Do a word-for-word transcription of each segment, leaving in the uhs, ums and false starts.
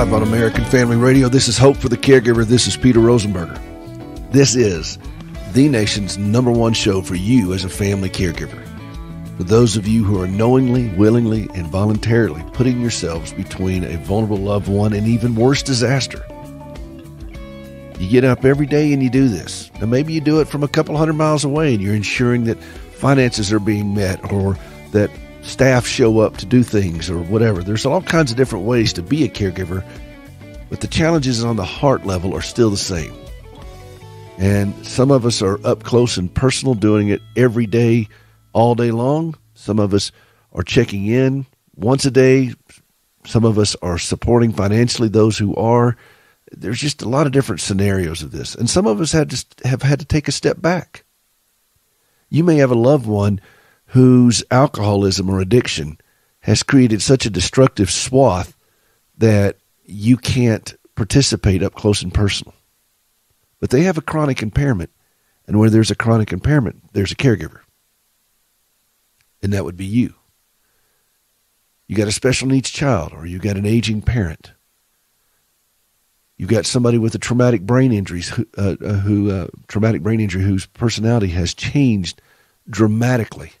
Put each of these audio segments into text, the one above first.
live on American Family Radio. This is Hope for the Caregiver. This is Peter Rosenberger. This is the nation's number one show for you as a family caregiver. For those of you who are knowingly, willingly, and voluntarily putting yourselves between a vulnerable loved one and even worse disaster. You get up every day and you do this. Now maybe you do it from a couple hundred miles away and you're ensuring that finances are being met or that staff show up to do things or whatever. There's all kinds of different ways to be a caregiver, but the challenges on the heart level are still the same. And some of us are up close and personal, doing it every day, all day long. Some of us are checking in once a day. Some of us are supporting financially those who are. There's just a lot of different scenarios of this. And some of us had to, have had to take a step back. You may have a loved one whose alcoholism or addiction has created such a destructive swath that you can't participate up close and personal. But they have a chronic impairment, and where there's a chronic impairment, there's a caregiver. And that would be you. You got a special needs child, or you got an aging parent. You got somebody with a traumatic brain injuries, who, uh, uh, who uh, traumatic brain injury whose personality has changed dramatically.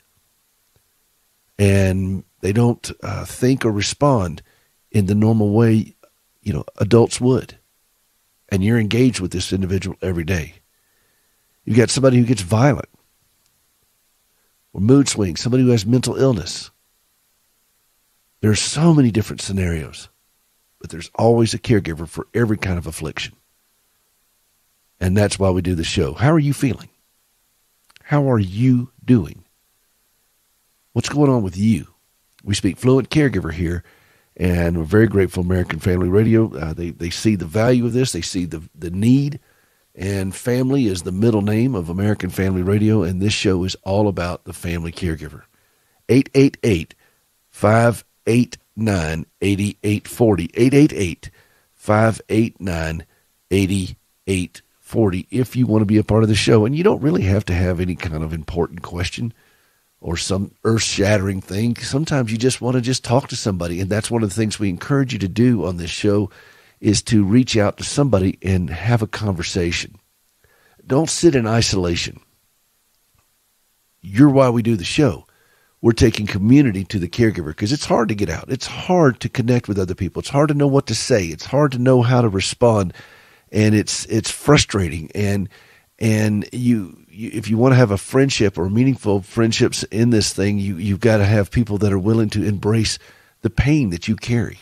And they don't uh, think or respond in the normal way, you know, adults would. And you're engaged with this individual every day. You've got somebody who gets violent or mood swings, somebody who has mental illness. There are so many different scenarios, but there's always a caregiver for every kind of affliction. And that's why we do the show. How are you feeling? How are you doing? What's going on with you? We speak fluent caregiver here, and we're very grateful American Family Radio. Uh, they, they see the value of this. They see the, the need, and family is the middle name of American Family Radio, and this show is all about the family caregiver. eight eight eight, five eight nine, eight eight four zero. eight eight eight, five eight nine, eight eight four zero if you want to be a part of the show. And you don't really have to have any kind of important question or some earth-shattering thing. Sometimes you just want to just talk to somebody, and that's one of the things we encourage you to do on this show is to reach out to somebody and have a conversation. Don't sit in isolation. You're why we do the show. We're taking community to the caregiver because it's hard to get out. It's hard to connect with other people. It's hard to know what to say. It's hard to know how to respond, and it's it's frustrating. And and you, you if you want to have a friendship or meaningful friendships in this thing, you you've got to have people that are willing to embrace the pain that you carry.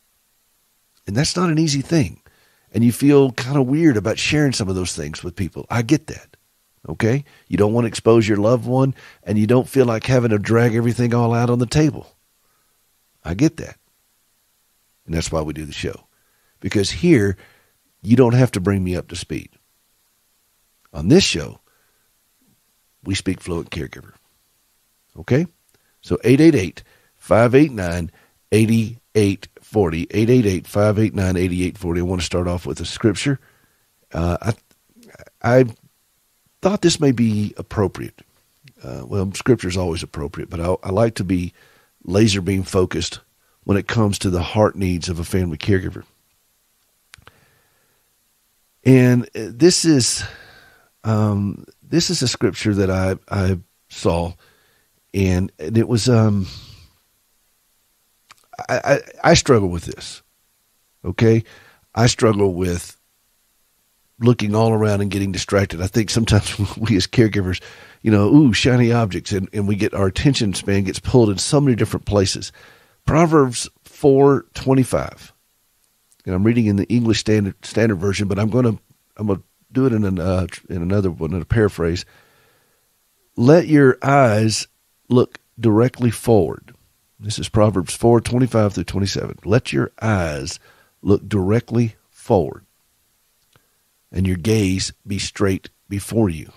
And that's not an easy thing. And you feel kind of weird about sharing some of those things with people. I get that. Okay? You don't want to expose your loved one, and you don't feel like having to drag everything all out on the table. I get that. And that's why we do the show. Because here, you don't have to bring me up to speed. On this show, we speak fluent caregiver. Okay? So eight eight eight, five eight nine, eight eight four zero. eight eight eight, five eight nine, eight eight four zero. I want to start off with a scripture. Uh, I I thought this may be appropriate. Uh, well, scripture is always appropriate, but I, I like to be laser beam focused when it comes to the heart needs of a family caregiver. And this is um, this is a scripture that I I saw, and, and it was um I, I I struggle with this. Okay, I struggle with looking all around and getting distracted. I think sometimes we as caregivers, you know, ooh, shiny objects, and, and we get our attention span gets pulled in so many different places. Proverbs four twenty-five. And I'm reading in the English Standard Standard Version, but I'm going to I'm going to do it in an uh, in another one, in a paraphrase. Let your eyes look directly forward. This is Proverbs four twenty-five through twenty-seven. Let your eyes look directly forward, and your gaze be straight before you.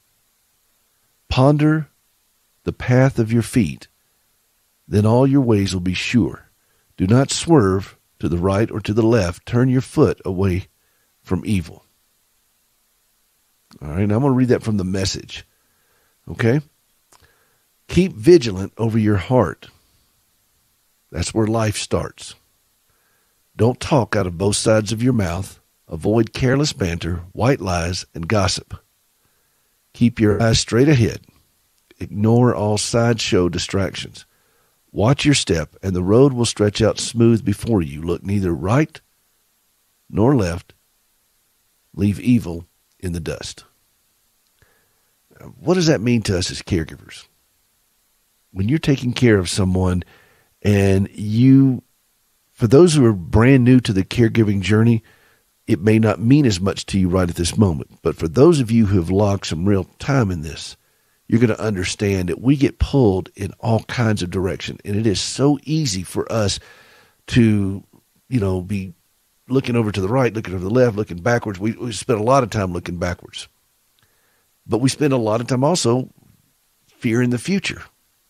Ponder the path of your feet, then all your ways will be sure. Do not swerve to the right or to the left. Turn your foot away from evil. All right, now I'm going to read that from the Message. Okay? Keep vigilant over your heart. That's where life starts. Don't talk out of both sides of your mouth. Avoid careless banter, white lies, and gossip. Keep your eyes straight ahead. Ignore all sideshow distractions. Watch your step, and the road will stretch out smooth before you. Look neither right nor left. Leave evil in the dust. What does that mean to us as caregivers? When you're taking care of someone and you, for those who are brand new to the caregiving journey, it may not mean as much to you right at this moment. But for those of you who have logged some real time in this, you're going to understand that we get pulled in all kinds of direction. And it is so easy for us to, you know, be looking over to the right, looking over the left, looking backwards. We, we spend a lot of time looking backwards. But we spend a lot of time also fearing the future.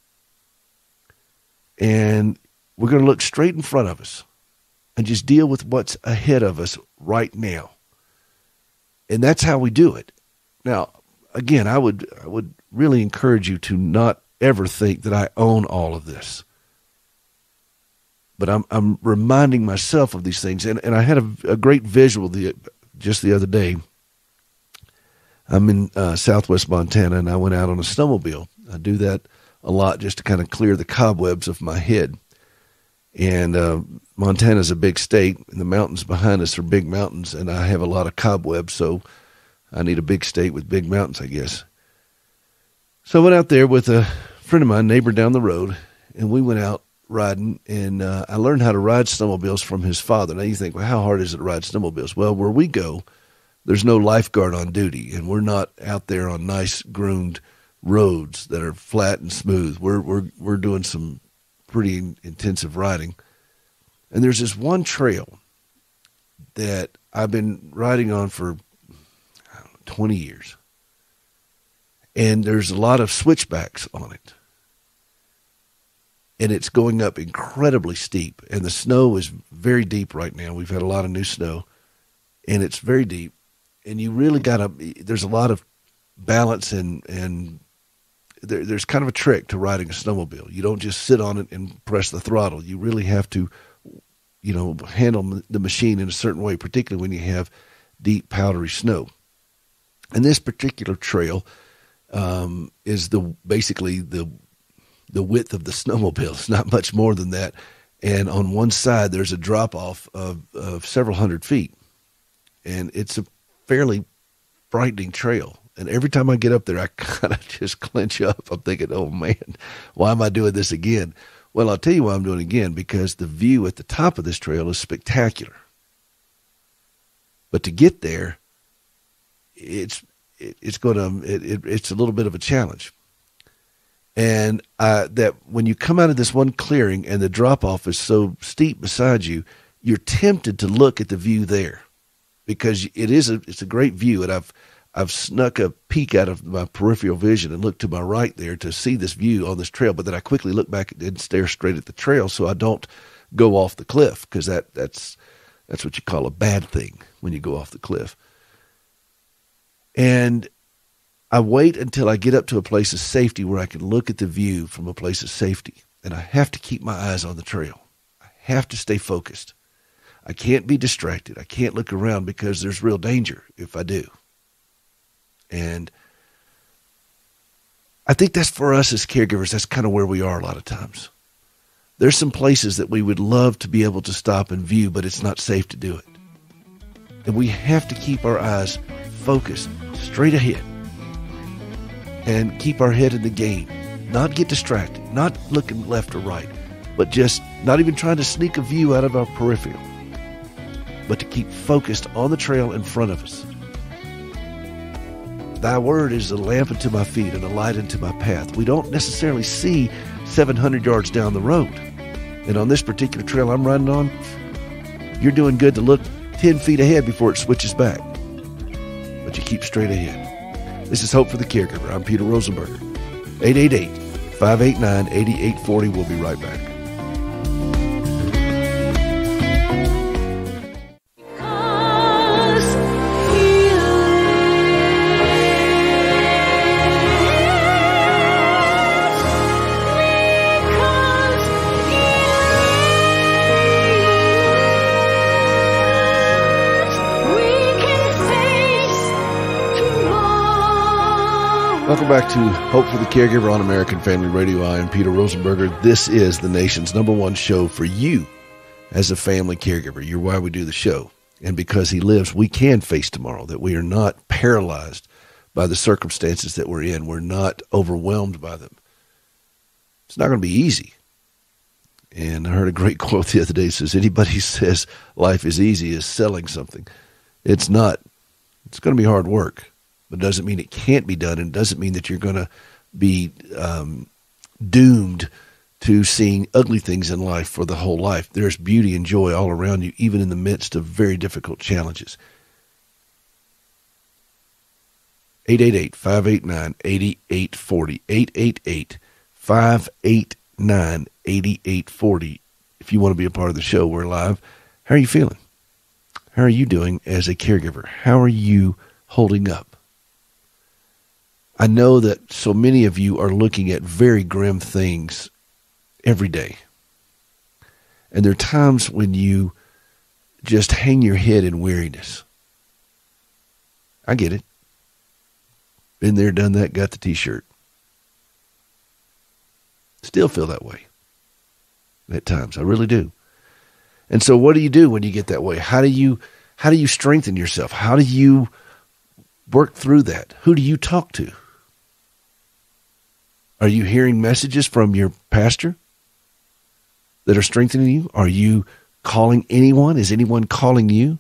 And we're going to look straight in front of us and just deal with what's ahead of us right now. And that's how we do it. Now, again, I would I would really encourage you to not ever think that I own all of this. But I'm I'm reminding myself of these things. And, and I had a, a great visual the, just the other day. I'm in uh, southwest Montana, and I went out on a snowmobile. I do that a lot just to kind of clear the cobwebs of my head. And uh, Montana's a big state, and the mountains behind us are big mountains, and I have a lot of cobwebs, so I need a big state with big mountains, I guess. So I went out there with a friend of mine, neighbor down the road, and we went out riding, and uh, I learned how to ride snowmobiles from his father. Now you think, well, how hard is it to ride snowmobiles? Well, where we go, there's no lifeguard on duty, and we're not out there on nice groomed roads that are flat and smooth. We're we're we're doing some pretty intensive riding. And there's this one trail that I've been riding on for I don't know, twenty years. And there's a lot of switchbacks on it. And it's going up incredibly steep. And the snow is very deep right now. We've had a lot of new snow. And it's very deep. And you really got to, there's a lot of balance and, and there, there's kind of a trick to riding a snowmobile. You don't just sit on it and press the throttle. You really have to, you know, handle the machine in a certain way, particularly when you have deep, powdery snow. And this particular trail um, is the basically the the width of the snowmobile. It's not much more than that. And on one side, there's a drop-off of, of several hundred feet. And it's a fairly frightening trail. And every time I get up there, I kind of just clench up. I'm thinking, oh, man, why am I doing this again? Well, I'll tell you why I'm doing it again, because the view at the top of this trail is spectacular. But to get there, it's it, it's going to it, it, it's a little bit of a challenge. And uh, that when you come out of this one clearing and the drop-off is so steep beside you, you're tempted to look at the view there, because it is a it's a great view. And I've I've snuck a peek out of my peripheral vision and looked to my right there to see this view on this trail. But then I quickly look back and stare straight at the trail so I don't go off the cliff, because that that's that's what you call a bad thing when you go off the cliff. And I wait until I get up to a place of safety where I can look at the view from a place of safety. And I have to keep my eyes on the trail. I have to stay focused. I can't be distracted. I can't look around, because there's real danger if I do. And I think that's for us as caregivers, that's kind of where we are a lot of times. There's some places that we would love to be able to stop and view, but it's not safe to do it. And we have to keep our eyes focused straight ahead and keep our head in the game. Not get distracted, not looking left or right, but just not even trying to sneak a view out of our peripheral, but to keep focused on the trail in front of us. Thy word is a lamp unto my feet and a light unto my path. We don't necessarily see seven hundred yards down the road. And on this particular trail I'm riding on, you're doing good to look ten feet ahead before it switches back. But you keep straight ahead. This is Hope for the Caregiver. I'm Peter Rosenberger. eight eight eight, five eight nine, eight eight four zero. We'll be right back. Welcome back to Hope for the Caregiver on American Family Radio. I am Peter Rosenberger. This is the nation's number one show for you as a family caregiver. You're why we do the show. And because he lives, we can face tomorrow, that we are not paralyzed by the circumstances that we're in. We're not overwhelmed by them. It's not going to be easy. And I heard a great quote the other day. It says, anybody who says life is easy is selling something. It's not. It's going to be hard work. But it doesn't mean it can't be done, and it doesn't mean that you're going to be um, doomed to seeing ugly things in life for the whole life. There's beauty and joy all around you, even in the midst of very difficult challenges. eight eight eight, five eight nine, eight eight four zero, eight eight eight, five eight nine, eight eight four zero. If you want to be a part of the show, we're live. How are you feeling? How are you doing as a caregiver? How are you holding up? I know that so many of you are looking at very grim things every day. And there are times when you just hang your head in weariness. I get it. Been there, done that, got the t-shirt. Still feel that way at times. I really do. And so what do you do when you get that way? How do you, how do you strengthen yourself? How do you work through that? Who do you talk to? Are you hearing messages from your pastor that are strengthening you? Are you calling anyone? Is anyone calling you?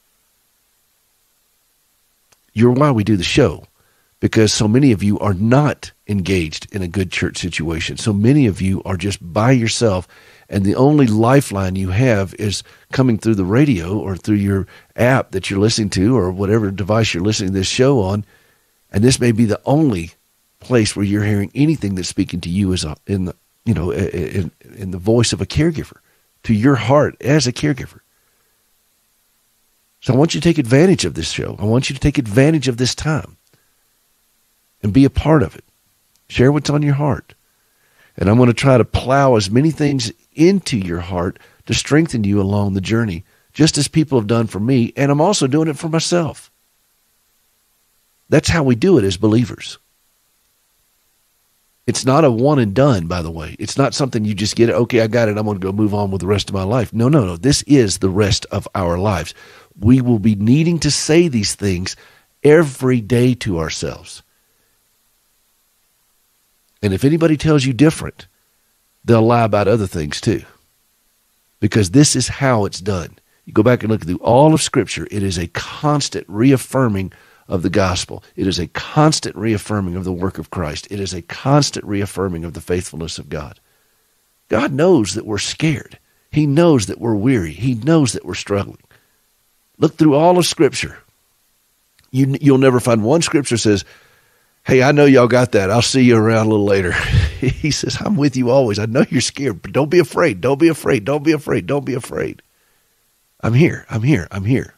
You're why we do the show, because so many of you are not engaged in a good church situation. So many of you are just by yourself, and the only lifeline you have is coming through the radio or through your app that you're listening to or whatever device you're listening to this show on, and this may be the only place where you're hearing anything that's speaking to you as a, in the, you know, in, in the voice of a caregiver, to your heart as a caregiver. So I want you to take advantage of this show. I want you to take advantage of this time and be a part of it. Share what's on your heart. And I'm going to try to plow as many things into your heart to strengthen you along the journey, just as people have done for me, and I'm also doing it for myself. That's how we do it as believers. It's not a one and done, by the way. It's not something you just get it. Okay, I got it. I'm going to go move on with the rest of my life. No, no, no. This is the rest of our lives. We will be needing to say these things every day to ourselves. And if anybody tells you different, they'll lie about other things too. Because this is how it's done. You go back and look through all of Scripture. It is a constant reaffirming of the gospel. It is a constant reaffirming of the work of Christ. It is a constant reaffirming of the faithfulness of God. God knows that we're scared. He knows that we're weary. He knows that we're struggling. Look through all of Scripture. You, you'll never find one Scripture says, hey, I know y'all got that. I'll see you around a little later. He says, I'm with you always. I know you're scared, but don't be afraid. Don't be afraid. Don't be afraid. Don't be afraid. I'm here. I'm here. I'm here.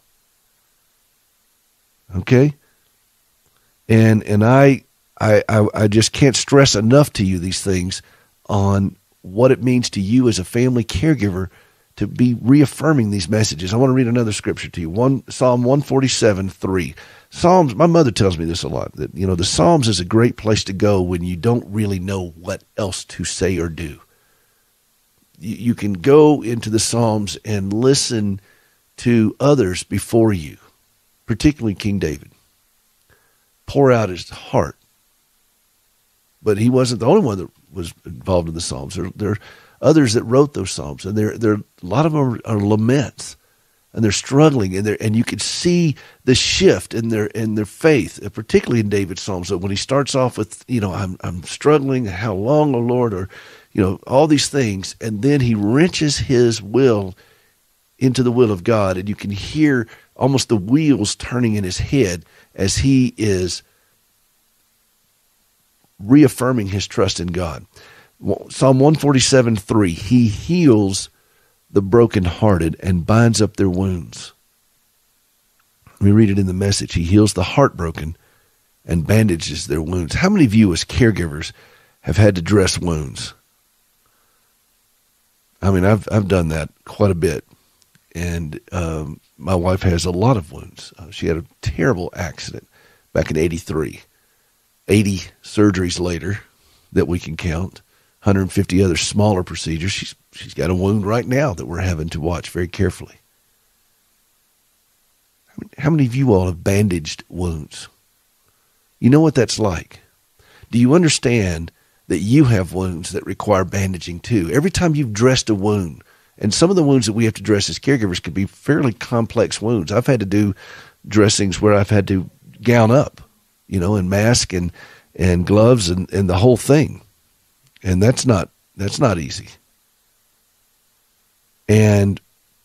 Okay? And and I, I I I just can't stress enough to you these things on what it means to you as a family caregiver to be reaffirming these messages. I want to read another scripture to you. One Psalm one forty-seven, three. Psalms, my mother tells me this a lot, that, you know, the Psalms is a great place to go when you don't really know what else to say or do. You, you can go into the Psalms and listen to others before you, particularly King David. Pour out his heart. But he wasn't the only one that was involved in the Psalms. There, there are others that wrote those Psalms, and there, there, a lot of them are, are laments, and they're struggling, and, they're, and you could see the shift in their in their faith, particularly in David's Psalms. So when he starts off with, you know, I'm I'm struggling, how long, O Lord, or, you know, all these things, and then he wrenches his will into the will of God, and you can hear almost the wheels turning in his head as he is reaffirming his trust in God. Psalm one forty-seven, three, he heals the brokenhearted and binds up their wounds. We read it in the Message. He heals the heartbroken and bandages their wounds. How many of you as caregivers have had to dress wounds? I mean, I've I've done that quite a bit. And um, my wife has a lot of wounds. Uh, she had a terrible accident back in eighty-three. eighty surgeries later that we can count, one hundred fifty other smaller procedures. She's she's got a wound right now that we're having to watch very carefully. How many of you all have bandaged wounds? You know what that's like. Do you understand that you have wounds that require bandaging too? Every time you've dressed a wound, and some of the wounds that we have to dress as caregivers could be fairly complex wounds. I've had to do dressings where I've had to gown up, you know, and mask and, and gloves and, and the whole thing. And that's not, that's not easy. And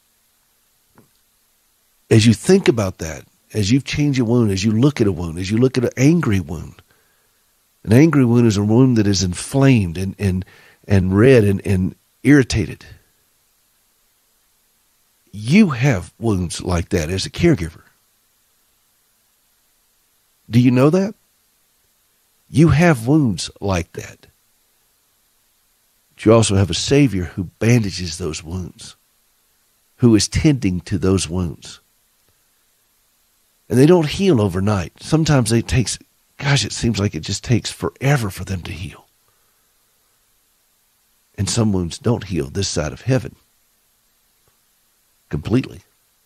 as you think about that, as you've changed a wound, as you look at a wound, as you look at an angry wound, an angry wound is a wound that is inflamed and, and, and red and, and irritated. You have wounds like that as a caregiver. Do you know that? You have wounds like that. But you also have a Savior who bandages those wounds, who is tending to those wounds. And they don't heal overnight. Sometimes it takes, gosh, it seems like it just takes forever for them to heal. And some wounds don't heal this side of heaven completely.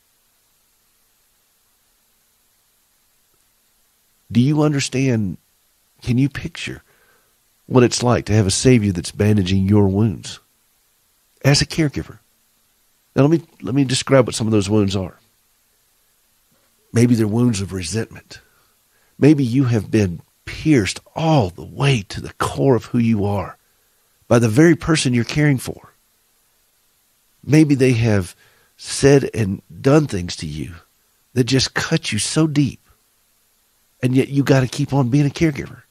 Do you understand, can you picture what it's like to have a Savior that's bandaging your wounds as a caregiver? Now let me, let me describe what some of those wounds are. Maybe they're wounds of resentment. Maybe you have been pierced all the way to the core of who you are by the very person you're caring for. Maybe they have said and done things to you that just cut you so deep, and yet you got to keep on being a caregiver.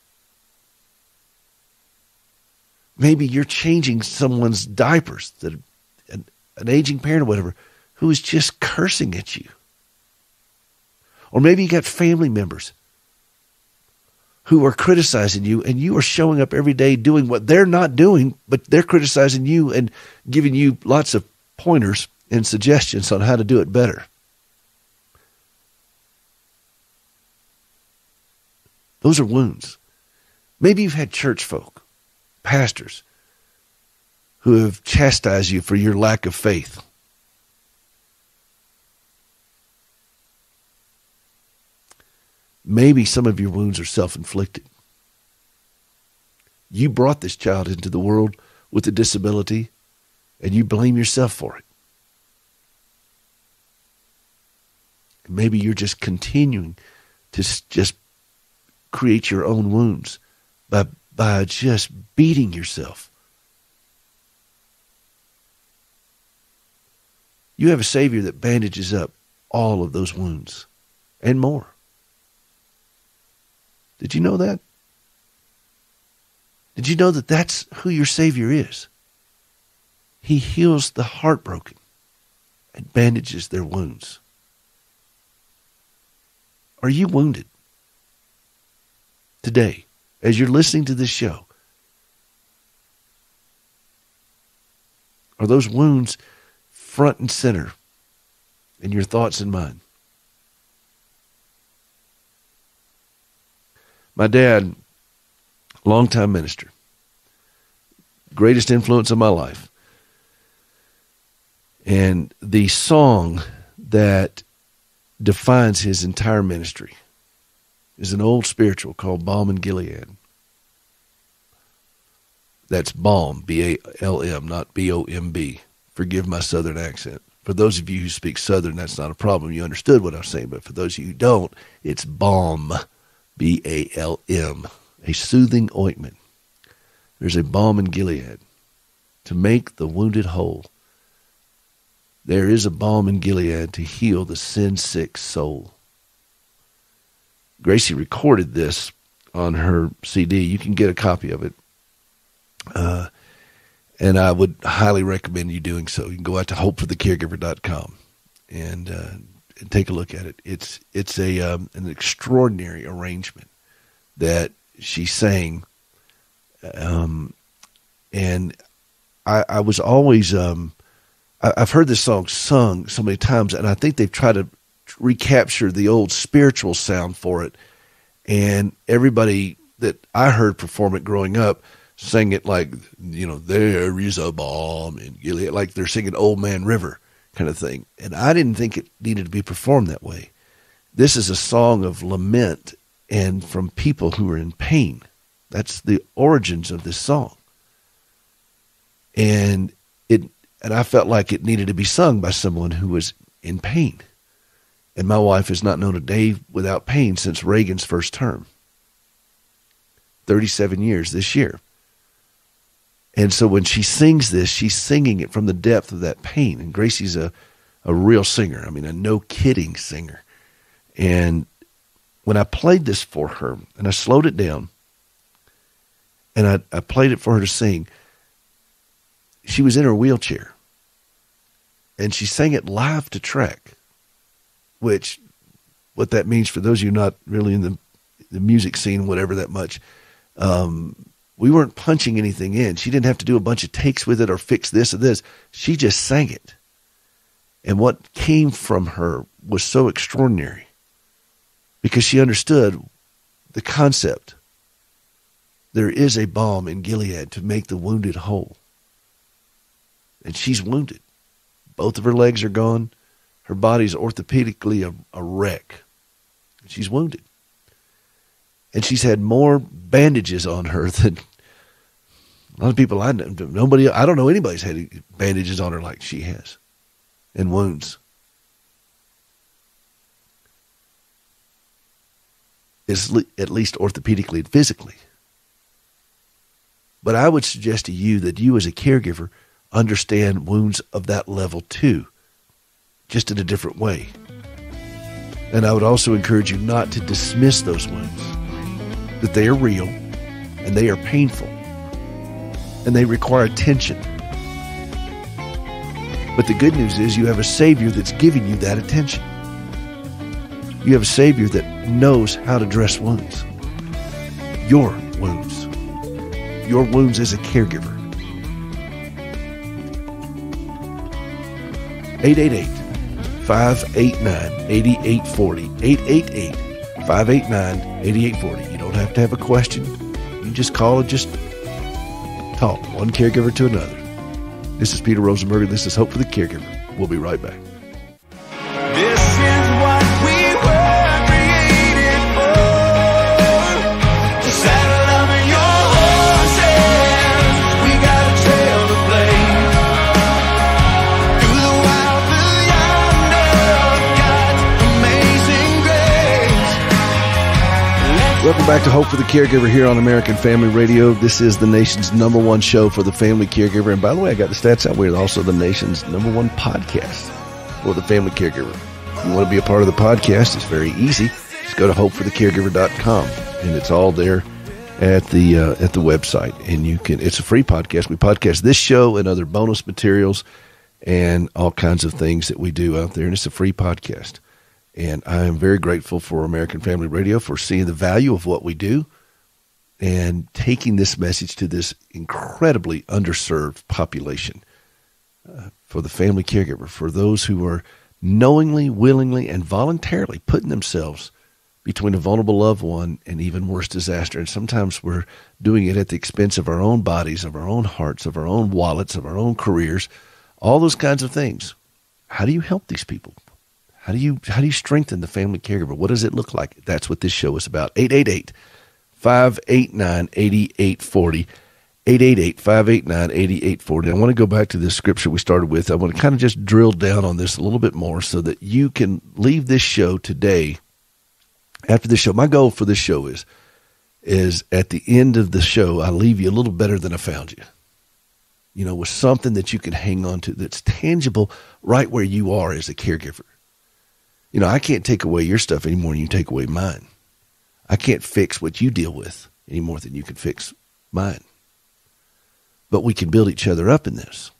Maybe you're changing someone's diapers, that an, an aging parent or whatever, who is just cursing at you. Or maybe you got family members who are criticizing you, and you are showing up every day doing what they're not doing, but they're criticizing you and giving you lots of pointers and suggestions on how to do it better. Those are wounds. Maybe you've had church folk, pastors, who have chastised you for your lack of faith. Maybe some of your wounds are self-inflicted. You brought this child into the world with a disability, and you blame yourself for it. Maybe you're just continuing to just create your own wounds by, by just beating yourself. You have a Savior that bandages up all of those wounds and more. Did you know that? Did you know that that's who your Savior is? He heals the heartbroken and bandages their wounds. Are you wounded today as you're listening to this show? Are those wounds front and center in your thoughts and mind? My dad, longtime minister, greatest influence of my life. And the song that defines his entire ministry is an old spiritual called Balm in Gilead. That's balm, B A L M, not B O M B. Forgive my southern accent. For those of you who speak southern, that's not a problem. You understood what I was saying. But for those of you who don't, it's balm, B A L M, a soothing ointment. There's a balm in Gilead to make the wounded whole. There is a balm in Gilead to heal the sin-sick soul. Gracie recorded this on her C D. You can get a copy of it. Uh, and I would highly recommend you doing so. You can go out to hope for the caregiver dot com and, uh, and take a look at it. It's it's a um, an extraordinary arrangement that she sang. Um, and I, I was always... Um, I've heard this song sung so many times, and I think they've tried to recapture the old spiritual sound for it. And everybody that I heard perform it growing up, sing it like, you know, there is a balm in Gilead, like they're singing Old Man River kind of thing. And I didn't think it needed to be performed that way. This is a song of lament and from people who are in pain. That's the origins of this song. And it, and I felt like it needed to be sung by someone who was in pain. And my wife has not known a day without pain since Reagan's first term. thirty-seven years this year. And so when she sings this, she's singing it from the depth of that pain. And Gracie's a, a real singer. I mean, a no-kidding singer. And when I played this for her, and I slowed it down, and I, I played it for her to sing, she was in her wheelchair. And she sang it live to track, which, what that means for those of you not really in the, the music scene, whatever that much, um, we weren't punching anything in. She didn't have to do a bunch of takes with it or fix this or this. She just sang it. And what came from her was so extraordinary because she understood the concept. There is a balm in Gilead to make the wounded whole. And she's wounded. Both of her legs are gone. Her body's orthopedically a, a wreck. She's wounded. And she's had more bandages on her than a lot of people I know. Nobody, I don't know anybody's had bandages on her like she has, and wounds. Is at least orthopedically and physically. But I would suggest to you that you as a caregiver understand wounds of that level too, just in a different way. And I would also encourage you not to dismiss those wounds, that they are real and they are painful and they require attention. But the good news is you have a Savior that's giving you that attention. You have a Savior that knows how to dress wounds. Your wounds. Your wounds as a caregiver. eight eight eight, five eight nine, eight eight four zero. eight eight eight, five eight nine, eight eight four zero. You don't have to have a question. You can just call and just talk, one caregiver to another. This is Peter Rosenberger. This is Hope for the Caregiver. We'll be right back. This is what we were created for. To saddle up your horses. We got a trail to blaze. Through the wild, through yonder, God's amazing grace. Let's Welcome back to Hope for the Caregiver here on American Family Radio. This is the nation's number one show for the family caregiver. And by the way, I got the stats out. We're also the nation's number one podcast for the family caregiver. If you want to be a part of the podcast, it's very easy. Just go to hope for the caregiver dot com, and it's all there at the uh, at the website. And you can. It's a free podcast. We podcast this show and other bonus materials and all kinds of things that we do out there. And it's a free podcast. And I am very grateful for American Family Radio for seeing the value of what we do and taking this message to this incredibly underserved population. Uh, for the family caregiver, for those who are knowingly, willingly, and voluntarily putting themselves between a vulnerable loved one and even worse disaster. And sometimes we're doing it at the expense of our own bodies, of our own hearts, of our own wallets, of our own careers, all those kinds of things. How do you help these people? How do you how do you strengthen the family caregiver? What does it look like? That's what this show is about. eight eight eight, five eight nine, eight eight four zero. eight eight eight, five eight nine, eight eight four zero. I want to go back to this scripture we started with. I want to kind of just drill down on this a little bit more so that you can leave this show today. After this show, my goal for this show is, is at the end of the show, I leave you a little better than I found you. You know, with something that you can hang on to that's tangible right where you are as a caregiver. You know, I can't take away your stuff any more than you take away mine. I can't fix what you deal with any more than you can fix mine. But we can build each other up in this.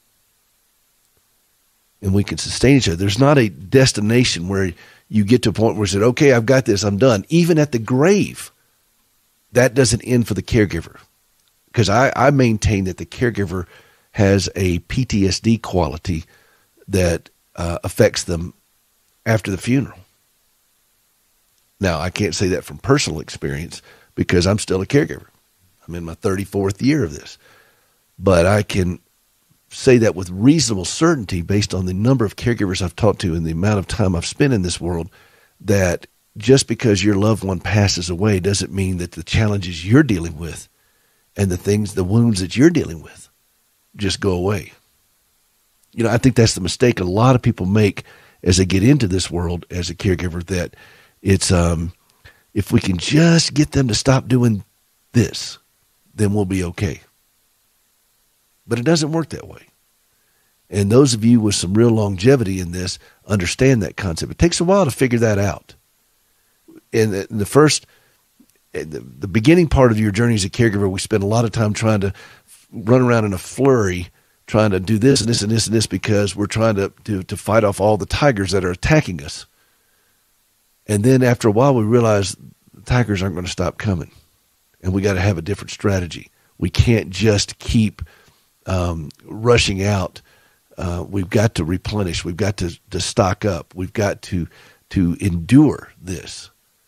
And we can sustain each other. There's not a destination where you get to a point where you say, okay, I've got this, I'm done. Even at the grave, that doesn't end for the caregiver. Because I, I maintain that the caregiver has a P T S D quality that uh, affects them after the funeral. Now, I can't say that from personal experience, because I'm still a caregiver. I'm in my thirty-fourth year of this. But I can say that with reasonable certainty based on the number of caregivers I've talked to and the amount of time I've spent in this world, that just because your loved one passes away doesn't mean that the challenges you're dealing with and the things, the wounds that you're dealing with just go away. You know, I think that's the mistake a lot of people make as they get into this world as a caregiver, that it's, um, if we can just get them to stop doing this, then we'll be okay. But it doesn't work that way. And those of you with some real longevity in this understand that concept. It takes a while to figure that out. In the, in the first, in the, the beginning part of your journey as a caregiver, we spend a lot of time trying to run around in a flurry, trying to do this and this and this and this because we're trying to, to, to fight off all the tigers that are attacking us. And then after a while, we realize the tigers aren't going to stop coming. And we got to have a different strategy. We can't just keep Um, rushing out. Uh, we've got to replenish. We've got to, to stock up. We've got to to endure this.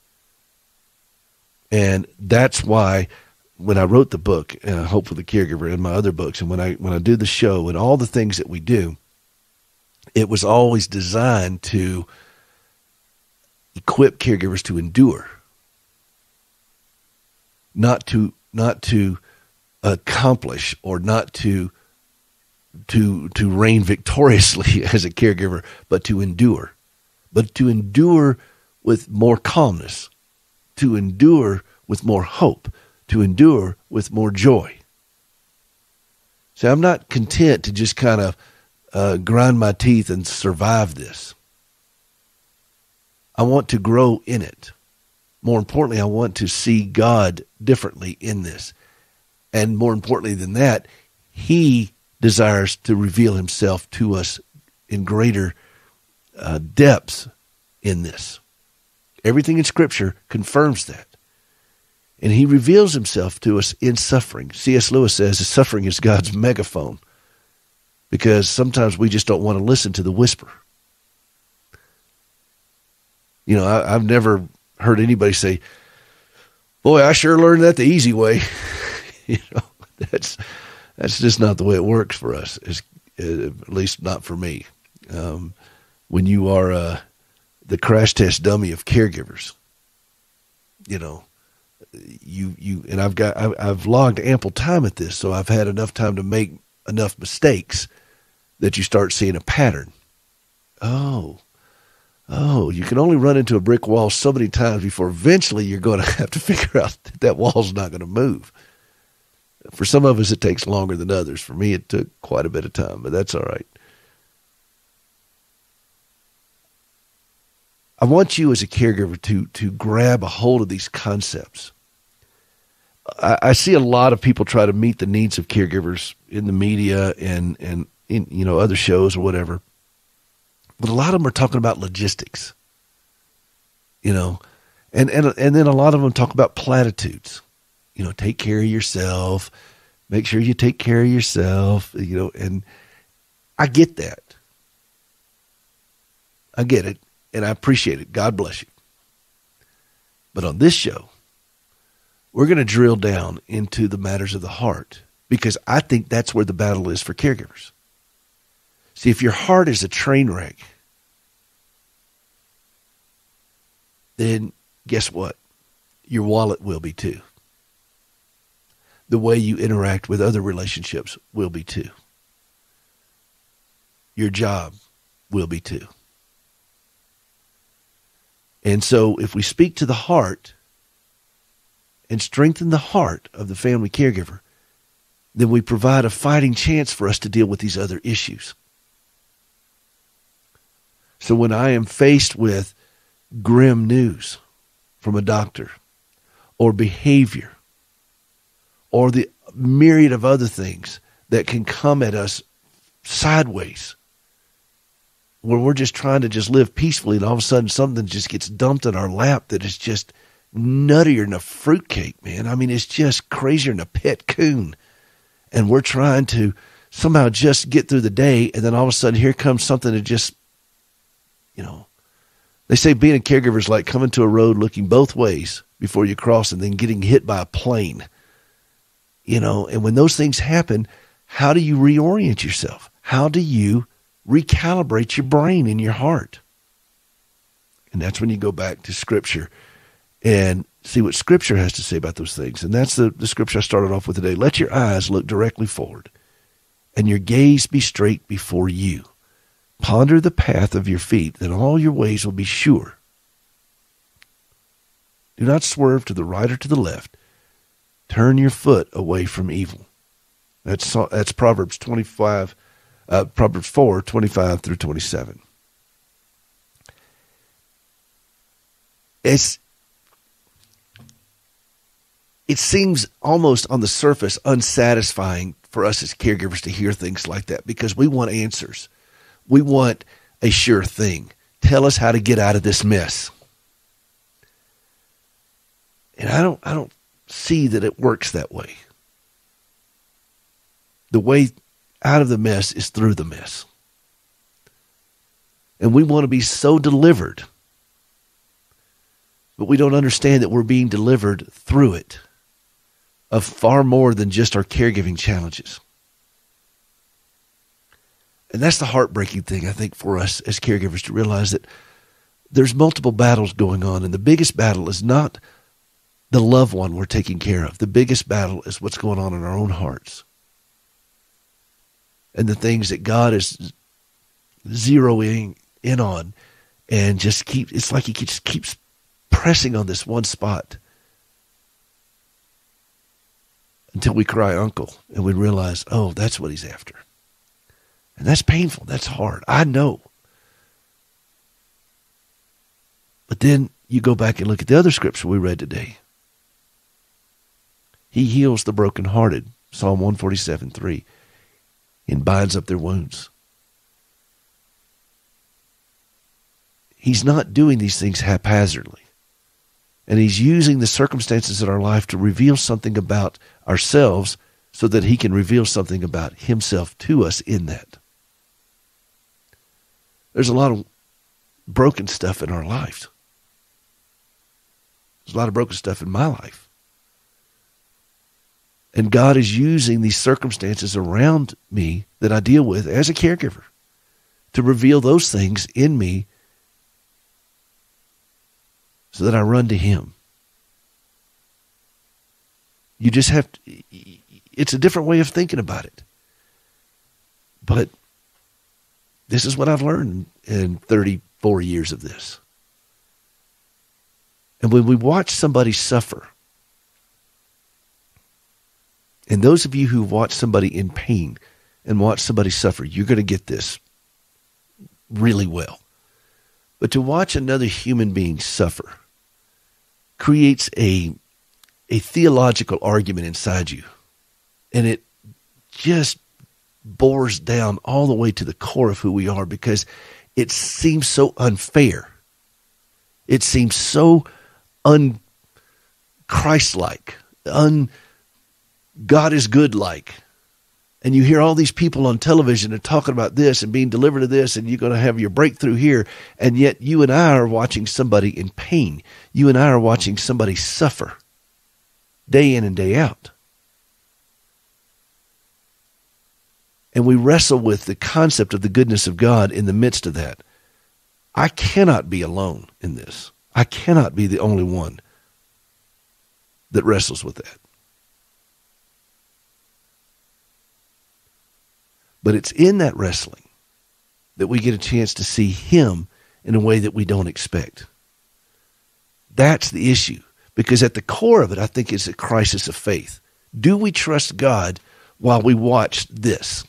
And that's why when I wrote the book, uh, Hope for the Caregiver, and my other books, and when I when I do the show and all the things that we do, it was always designed to equip caregivers to endure, not to not to accomplish or not to to to reign victoriously as a caregiver, but to endure, but to endure with more calmness, to endure with more hope, to endure with more joy. So I'm not content to just kind of uh, grind my teeth and survive this. I want to grow in it. More importantly, I want to see God differently in this. And more importantly than that, he desires to reveal himself to us in greater uh, depths in this. Everything in Scripture confirms that. And he reveals himself to us in suffering. C S Lewis says that suffering is God's megaphone, because sometimes we just don't want to listen to the whisper. You know, I, I've never heard anybody say, boy, I sure learned that the easy way. You know, that's that's just not the way it works for us. It's, at least not for me. Um, when you are uh, the crash test dummy of caregivers, you know, you you and I've got I've, I've logged ample time at this, so I've had enough time to make enough mistakes that you start seeing a pattern. Oh, oh, you can only run into a brick wall so many times before eventually you're going to have to figure out that that wall's not going to move. For some of us, it takes longer than others. For me, it took quite a bit of time, but that's all right. I want you as a caregiver to, to grab a hold of these concepts. I, I see a lot of people try to meet the needs of caregivers in the media and, and in, you know, other shows or whatever. But a lot of them are talking about logistics, you know, and, and, and then a lot of them talk about platitudes. You know, take care of yourself, make sure you take care of yourself, you know, and I get that. I get it, and I appreciate it. God bless you. But on this show, we're going to drill down into the matters of the heart, because I think that's where the battle is for caregivers. See, if your heart is a train wreck, then guess what? Your wallet will be too. The way you interact with other relationships will be too. Your job will be too. And so if we speak to the heart and strengthen the heart of the family caregiver, then we provide a fighting chance for us to deal with these other issues. So when I am faced with grim news from a doctor or behavior, or the myriad of other things that can come at us sideways, where we're just trying to just live peacefully, and all of a sudden something just gets dumped in our lap that is just nuttier than a fruitcake, man. I mean, it's just crazier than a pet coon. And we're trying to somehow just get through the day, and then all of a sudden here comes something that just, you know, They say being a caregiver is like coming to a road looking both ways before you cross and then getting hit by a plane. You know, and when those things happen, how do you reorient yourself? How do you recalibrate your brain and your heart? And that's when you go back to Scripture and see what Scripture has to say about those things. And that's the, the Scripture I started off with today. Let your eyes look directly forward and your gaze be straight before you. Ponder the path of your feet, then all your ways will be sure. Do not swerve to the right or to the left. Turn your foot away from evil. That's that's Proverbs twenty-five, uh, Proverbs four, twenty-five through twenty-seven. It's it seems almost on the surface unsatisfying for us as caregivers to hear things like that because we want answers. We want a sure thing. Tell us how to get out of this mess. And I don't I don't see that it works that way. The way out of the mess is through the mess. And we want to be so delivered, but we don't understand that we're being delivered through it of far more than just our caregiving challenges. And that's the heartbreaking thing, I think, for us as caregivers to realize that there's multiple battles going on, and the biggest battle is not the loved one we're taking care of. The biggest battle is what's going on in our own hearts and the things that God is zeroing in on and just keep, it's like he just keeps pressing on this one spot until we cry uncle and we realize, oh, that's what he's after. And that's painful. That's hard. I know. But then you go back and look at the other scripture we read today. He heals the brokenhearted, Psalm one forty-seven, three, and binds up their wounds. He's not doing these things haphazardly. And he's using the circumstances in our life to reveal something about ourselves so that he can reveal something about himself to us in that. There's a lot of broken stuff in our life. There's a lot of broken stuff in my life. And God is using these circumstances around me that I deal with as a caregiver to reveal those things in me so that I run to him. You just have to, it's a different way of thinking about it. But this is what I've learned in thirty-four years of this. And when we watch somebody suffer, and those of you who watch somebody in pain and watch somebody suffer, you're going to get this really well. But to watch another human being suffer creates a, a theological argument inside you. And it just bores down all the way to the core of who we are because it seems so unfair. It seems so un-Christ-like, un- God is good like. And you hear all these people on television and talking about this and being delivered of this and you're going to have your breakthrough here. And yet you and I are watching somebody in pain. You and I are watching somebody suffer day in and day out. And we wrestle with the concept of the goodness of God in the midst of that. I cannot be alone in this. I cannot be the only one that wrestles with that. But it's in that wrestling that we get a chance to see him in a way that we don't expect. That's the issue. Because at the core of it, I think it's a crisis of faith. Do we trust God while we watch this?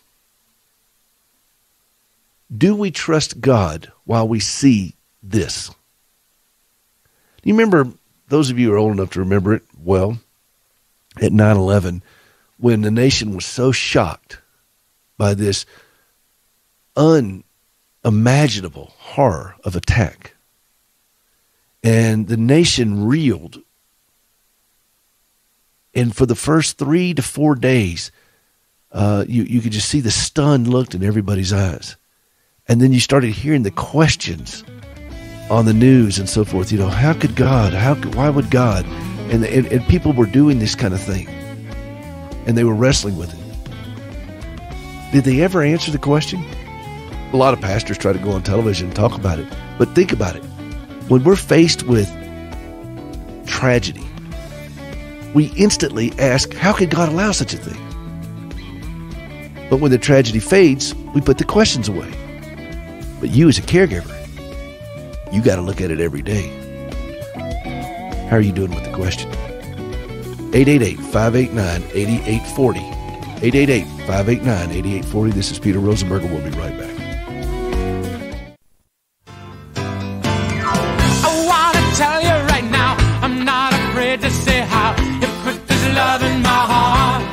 Do we trust God while we see this? Do you remember, those of you who are old enough to remember it well, at nine eleven, when the nation was so shocked by this unimaginable horror of attack. And the nation reeled. And for the first three to four days, uh, you, you could just see the stunned look in everybody's eyes. And then you started hearing the questions on the news and so forth. You know, how could God, how could, why would God? And, and, and people were doing this kind of thing, and they were wrestling with it. Did they ever answer the question? A lot of pastors try to go on television and talk about it, but think about it. When we're faced with tragedy, we instantly ask, how could God allow such a thing? But when the tragedy fades, we put the questions away. But you as a caregiver, you got to look at it every day. How are you doing with the question? eight eight eight, five eight nine, eight eight four zero. eight eight eight, five eight nine, eight eight four zero. This is Peter Rosenberger. We'll be right back. I want to tell you right now, I'm not afraid to say how you put this love in my heart.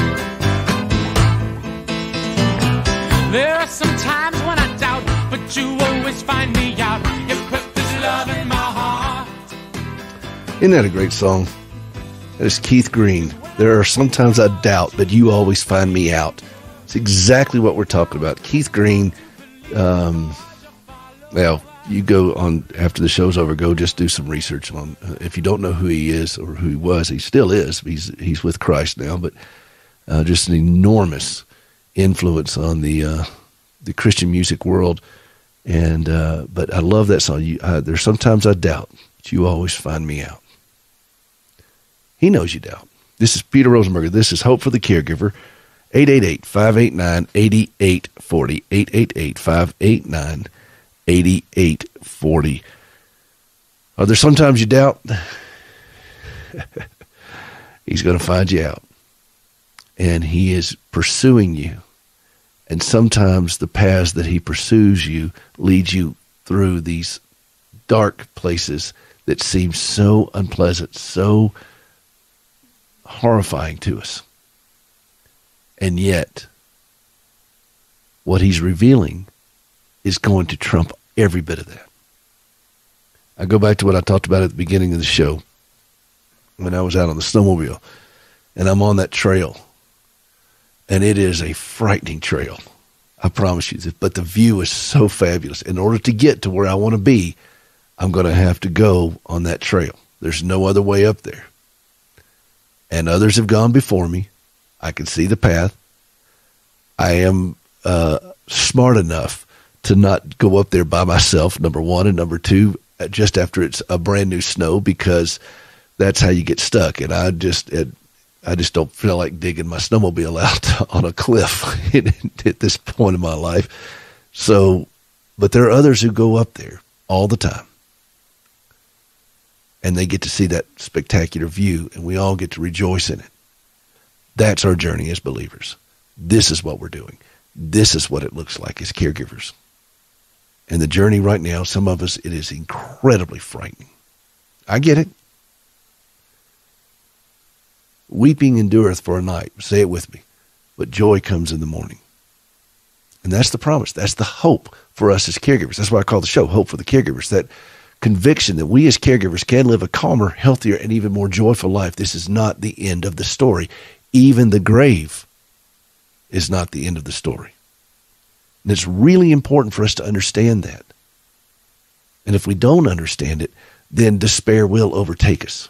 There are some times when I doubt, but you always find me out. You put this love in my heart. Isn't that a great song? That is Keith Green. There are sometimes I doubt, but you always find me out. It's exactly what we're talking about. Keith Green, um, well, you go on after the show's over, go just do some research on, uh, if you don't know who he is or who he was, he still is. He's, he's with Christ now, but uh, just an enormous influence on the uh, the Christian music world. And uh, but I love that song. You, uh, there's sometimes I doubt, but you always find me out. He knows you doubt. This is Peter Rosenberger. This is Hope for the Caregiver. eight eight eight, five eight nine, eight eight four zero. eight eight eight, five eight nine, eight eight four zero. Are there sometimes you doubt? He's going to find you out. And he is pursuing you. And sometimes the paths that he pursues you lead you through these dark places that seem so unpleasant, so horrifying to us. And yet, what he's revealing is going to trump every bit of that. I go back to what I talked about at the beginning of the show when I was out on the snowmobile, and I'm on that trail. And it is a frightening trail, I promise you. But the view is so fabulous. In order to get to where I want to be, I'm going to have to go on that trail. There's no other way up there. And others have gone before me. I can see the path. I am uh, smart enough to not go up there by myself, number one. And number two, just after it's a brand new snow, because that's how you get stuck. And I just... It, I just don't feel like digging my snowmobile out on a cliff at this point in my life. So, but there are others who go up there all the time. And they get to see that spectacular view, and we all get to rejoice in it. That's our journey as believers. This is what we're doing. This is what it looks like as caregivers. And the journey right now, some of us, it is incredibly frightening. I get it. Weeping endureth for a night. Say it with me. But joy comes in the morning. And that's the promise. That's the hope for us as caregivers. That's why I call the show Hope for the Caregivers. That conviction that we as caregivers can live a calmer, healthier, and even more joyful life. This is not the end of the story. Even the grave is not the end of the story. And it's really important for us to understand that. And if we don't understand it, then despair will overtake us.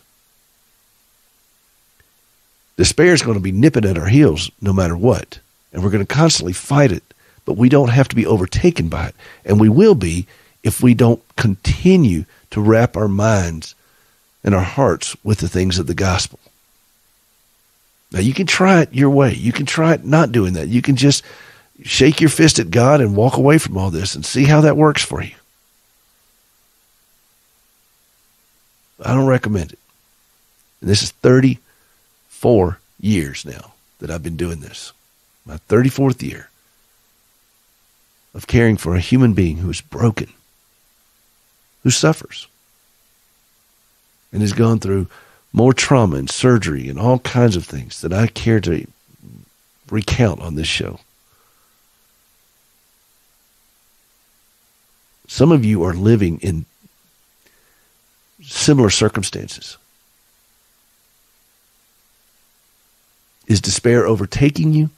Despair is going to be nipping at our heels no matter what. And we're going to constantly fight it. But we don't have to be overtaken by it. And we will be if we don't continue to wrap our minds and our hearts with the things of the gospel. Now, you can try it your way. You can try it not doing that. You can just shake your fist at God and walk away from all this and see how that works for you. I don't recommend it. And this is thirty-four years now that I've been doing this. My thirty-fourth year of caring for a human being who is broken, who suffers, and has gone through more trauma and surgery and all kinds of things that I care to recount on this show. Some of you are living in similar circumstances. Is despair overtaking you?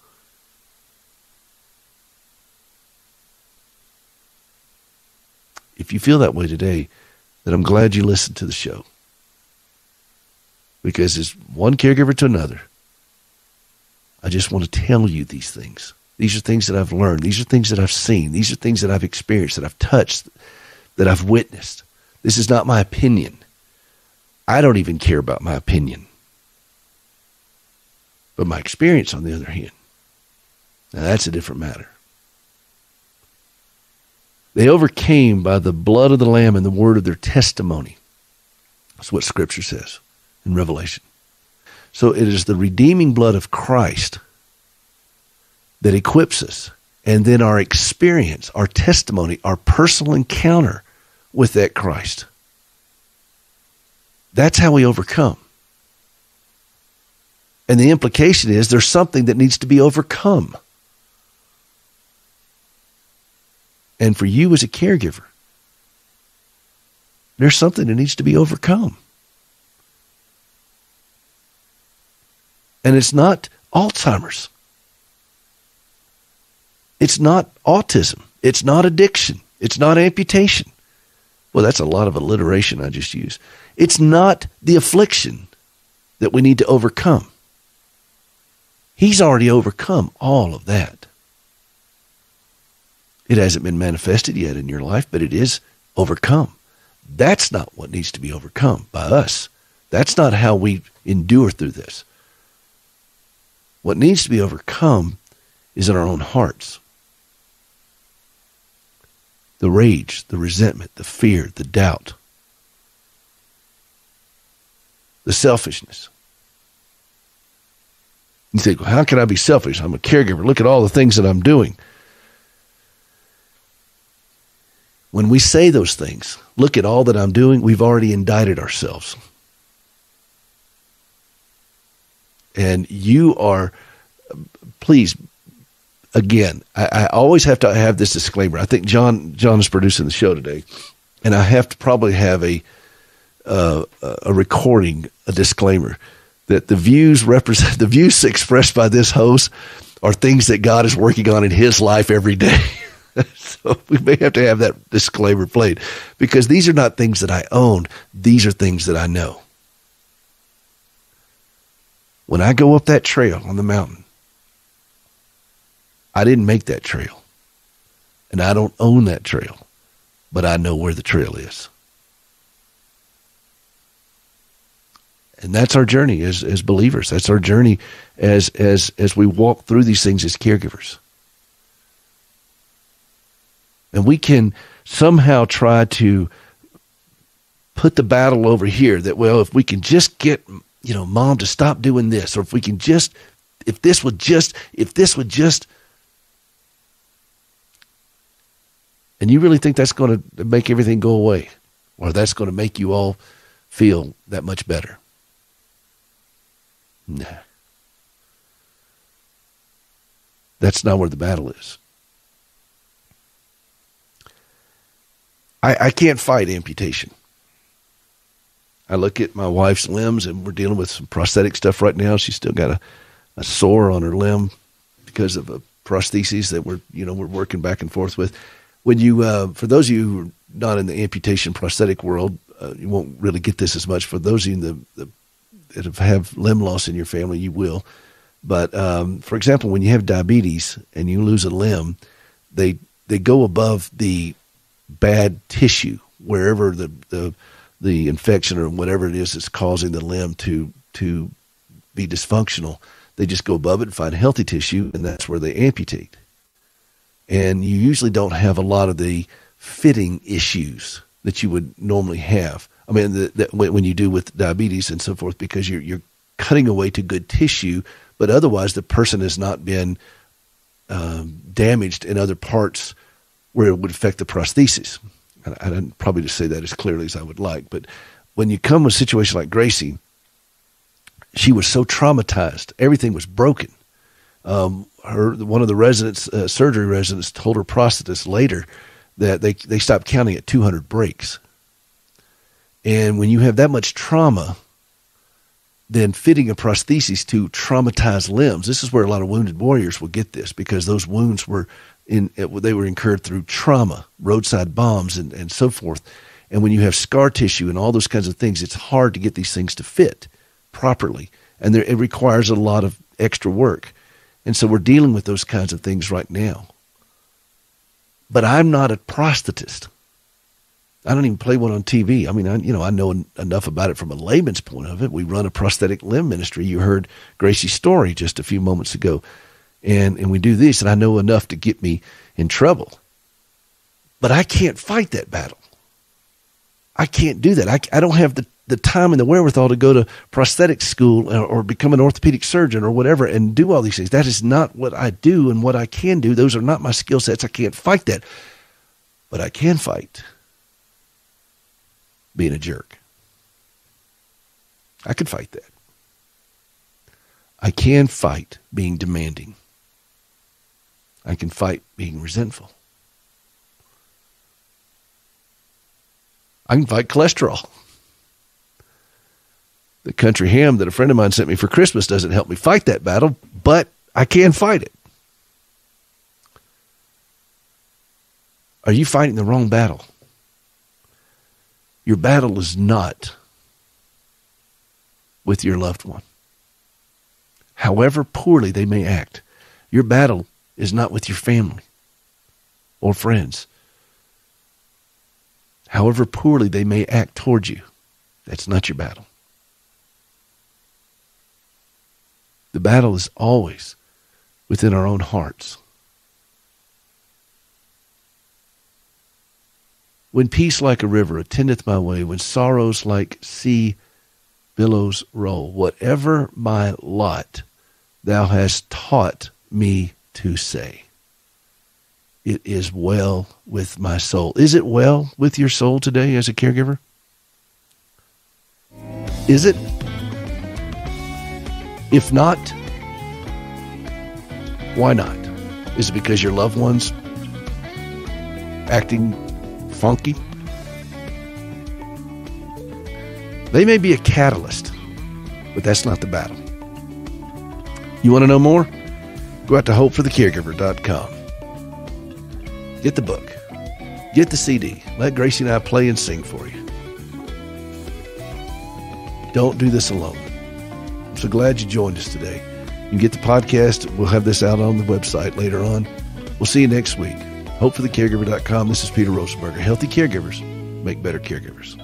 if you feel that way today, then I'm glad you listened to the show. Because as one caregiver to another, I just want to tell you these things. These are things that I've learned. These are things that I've seen. These are things that I've experienced, that I've touched, that I've witnessed. This is not my opinion. I don't even care about my opinion. But my experience, on the other hand, now that's a different matter. They overcame by the blood of the Lamb and the word of their testimony. That's what Scripture says in Revelation. So it is the redeeming blood of Christ that equips us. And then our experience, our testimony, our personal encounter with that Christ. That's how we overcome. And the implication is there's something that needs to be overcome. And for you as a caregiver, there's something that needs to be overcome. And it's not Alzheimer's. It's not autism. It's not addiction. It's not amputation. Well, that's a lot of alliteration I just used. It's not the affliction that we need to overcome. He's already overcome all of that. It hasn't been manifested yet in your life, but it is overcome. That's not what needs to be overcome by us. That's not how we endure through this. What needs to be overcome is in our own hearts. The rage, the resentment, the fear, the doubt, the selfishness. You think, well, how can I be selfish? I'm a caregiver. Look at all the things that I'm doing. When we say those things, look at all that I'm doing, we've already indicted ourselves. And you are, please, again, I, I always have to have this disclaimer. I think John John is producing the show today, and I have to probably have a uh, a recording, a disclaimer, that the views represent the views expressed by this host are things that God is working on in his life every day. So we may have to have that disclaimer played, because these are not things that I own. These are things that I know. When I go up that trail on the mountain, I didn't make that trail, and I don't own that trail, but I know where the trail is. And that's our journey as, as believers. That's our journey as, as, as we walk through these things as caregivers. And we can somehow try to put the battle over here that, well, if we can just get, you know, mom to stop doing this, or if we can just, if this would just, if this would just, and you really think that's going to make everything go away, or that's going to make you all feel that much better? Nah. That's not where the battle is. I, I can't fight amputation. I look at my wife's limbs, and we're dealing with some prosthetic stuff right now. She's still got a, a sore on her limb because of a prosthesis that we're, you know, we're working back and forth with. When you, uh, for those of you who are not in the amputation prosthetic world, uh, you won't really get this as much. For those of you in the, the that have, have limb loss in your family, you will. But um, for example, when you have diabetes and you lose a limb, they they go above the bad tissue, wherever the, the the infection or whatever it is that's causing the limb to to be dysfunctional. They just go above it and find healthy tissue, and that's where they amputate. And you usually don't have a lot of the fitting issues that you would normally have. I mean, the, the, when you do with diabetes and so forth, because you're you're cutting away to good tissue, but otherwise the person has not been um, damaged in other parts where it would affect the prosthesis. I, I didn't probably just say that as clearly as I would like, but when you come with a situation like Gracie, she was so traumatized. Everything was broken. Um, her one of the residents, uh, surgery residents, told her prosthetist later that they they stopped counting at two hundred breaks. And when you have that much trauma, then fitting a prosthesis to traumatized limbs, this is where a lot of wounded warriors will get this, because those wounds were in it, they were incurred through trauma, roadside bombs, and, and so forth. And when you have scar tissue and all those kinds of things, it's hard to get these things to fit properly. And there, it requires a lot of extra work. And so we're dealing with those kinds of things right now. But I'm not a prosthetist. I don't even play one on T V. I mean, I, you know, I know en- enough about it from a layman's point of it. We run a prosthetic limb ministry. You heard Gracie's story just a few moments ago. And, and we do this, and I know enough to get me in trouble. But I can't fight that battle. I can't do that. I, I don't have the, the time and the wherewithal to go to prosthetic school or, or become an orthopedic surgeon or whatever and do all these things. That is not what I do and what I can do. Those are not my skill sets. I can't fight that. But I can fight being a jerk. I can fight that. I can fight being demanding. I can fight being resentful. I can fight cholesterol. The country ham that a friend of mine sent me for Christmas doesn't help me fight that battle, but I can fight it. Are you fighting the wrong battle? Your battle is not with your loved one. However poorly they may act, your battle is not with your family or friends. However poorly they may act towards you, that's not your battle. The battle is always within our own hearts. When peace like a river attendeth my way, when sorrows like sea billows roll, whatever my lot, thou hast taught me to say, it is well with my soul. Is it well with your soul today as a caregiver? Is it? If not, why not? Is it because your loved one's acting funky? They may be a catalyst, but that's not the battle. You want to know more? Go out to hope for the caregiver dot com. Get the book. Get the C D. Let Gracie and I play and sing for you. Don't do this alone. I'm so glad you joined us today. You can get the podcast. We'll have this out on the website later on. We'll see you next week. hope for the caregiver dot com. This is Peter Rosenberger. Healthy caregivers make better caregivers.